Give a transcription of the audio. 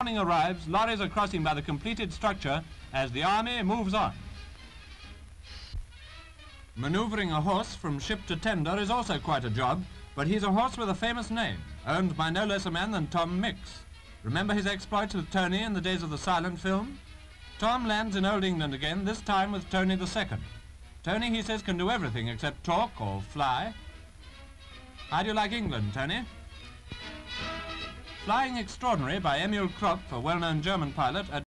morning arrives, lorries are crossing by the completed structure as the army moves on. Manoeuvring a horse from ship to tender is also quite a job, but he's a horse with a famous name, owned by no less a man than Tom Mix. Remember his exploits with Tony in the days of the silent film? Tom lands in Old England again, this time with Tony II. Tony, he says, can do everything except talk or fly. How do you like England, Tony? Flying Extraordinary by Emil Krupp, a well-known German pilot,